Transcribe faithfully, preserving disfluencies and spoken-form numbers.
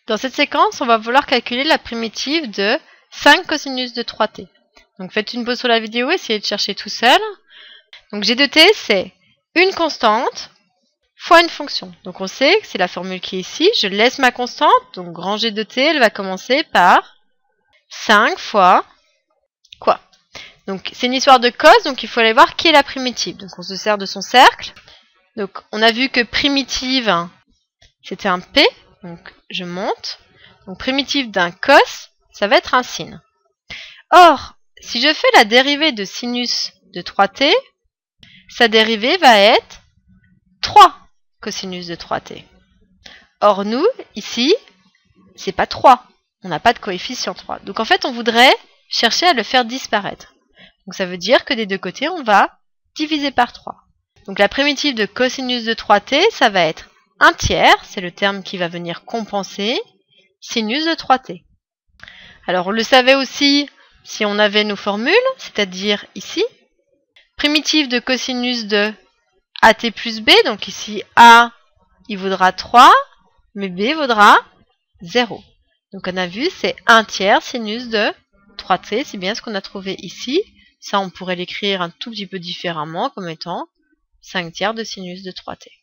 Dans cette séquence, on va vouloir calculer la primitive de cinq cosinus de trois t. Donc faites une pause sur la vidéo, essayez de chercher tout seul. Donc g de t, c'est une constante fois une fonction. Donc on sait que c'est la formule qui est ici. Je laisse ma constante, donc grand G de t, elle va commencer par cinq fois quoi? Donc c'est une histoire de cos, donc il faut aller voir qui est la primitive. Donc on se sert de son cercle. Donc on a vu que primitive, c'était un p, donc je monte. Donc primitive d'un cos, ça va être un sin. Or, si je fais la dérivée de sinus de trois t, sa dérivée va être trois cosinus de trois t. Or nous, ici, c'est pas trois. On n'a pas de coefficient trois. Donc en fait, on voudrait chercher à le faire disparaître. Donc ça veut dire que des deux côtés, on va diviser par trois. Donc la primitive de cosinus de trois t, ça va être un tiers, c'est le terme qui va venir compenser sinus de trois t. Alors on le savait aussi si on avait nos formules, c'est-à-dire ici, primitive de cosinus de at plus b, donc ici a, il vaudra trois, mais b vaudra zéro. Donc on a vu, c'est un tiers sinus de trois t, c'est bien ce qu'on a trouvé ici. Ça, on pourrait l'écrire un tout petit peu différemment, comme étant cinq tiers de sinus de trois t.